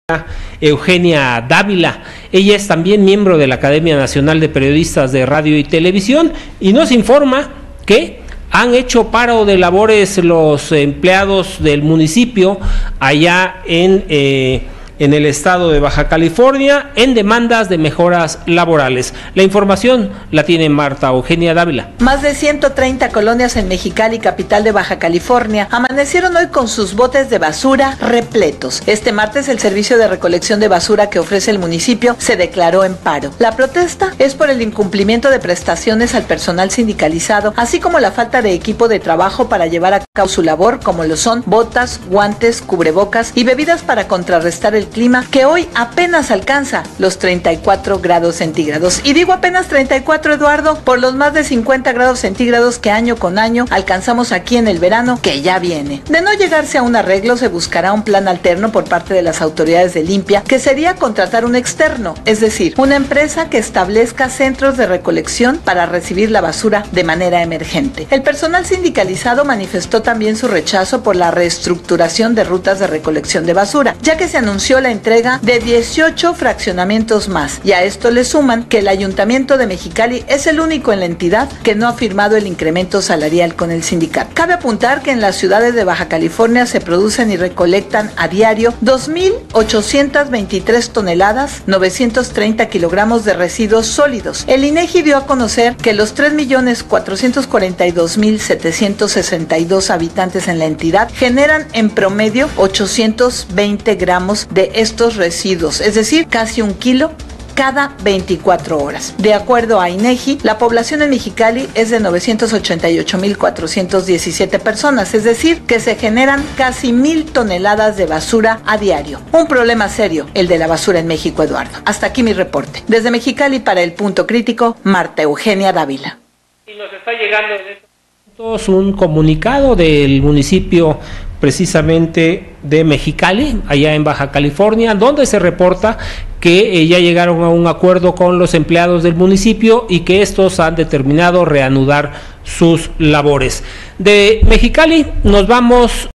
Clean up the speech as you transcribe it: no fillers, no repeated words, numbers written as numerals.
Eugenia Dávila. Ella es también miembro de la Academia Nacional de Periodistas de Radio y Televisión y nos informa que han hecho paro de labores los empleados del municipio allá en el estado de Baja California en demandas de mejoras laborales. La información la tiene Marta Eugenia Dávila. Más de 130 colonias en Mexicali, capital de Baja California, amanecieron hoy con sus botes de basura repletos. Este martes el servicio de recolección de basura que ofrece el municipio se declaró en paro. La protesta es por el incumplimiento de prestaciones al personal sindicalizado, así como la falta de equipo de trabajo para llevar a cabo su labor, como lo son botas, guantes, cubrebocas y bebidas para contrarrestar el clima que hoy apenas alcanza los 34 grados centígrados. Y digo apenas 34, Eduardo, por los más de 50 grados centígrados que año con año alcanzamos aquí en el verano que ya viene. De no llegarse a un arreglo, se buscará un plan alterno por parte de las autoridades de limpia, que sería contratar un externo, es decir, una empresa que establezca centros de recolección para recibir la basura de manera emergente. El personal sindicalizado manifestó también su rechazo por la reestructuración de rutas de recolección de basura, ya que se anunció la entrega de 18 fraccionamientos más, y a esto le suman que el Ayuntamiento de Mexicali es el único en la entidad que no ha firmado el incremento salarial con el sindicato. Cabe apuntar que en las ciudades de Baja California se producen y recolectan a diario 2.823 toneladas, 930 kilogramos de residuos sólidos. El INEGI dio a conocer que los 3.442.762 habitantes en la entidad generan en promedio 820 gramos de estos residuos, es decir, casi 1 kilo cada 24 horas. De acuerdo a INEGI, la población en Mexicali es de 988.417 personas, es decir, que se generan casi 1,000 toneladas de basura a diario. Un problema serio, el de la basura en México, Eduardo. Hasta aquí mi reporte. Desde Mexicali para El Punto Crítico, Marta Eugenia Dávila. Y nos está llegando un comunicado del municipio precisamente de Mexicali, allá en Baja California, donde se reporta que ya llegaron a un acuerdo con los empleados del municipio y que estos han determinado reanudar sus labores. De Mexicali nos vamos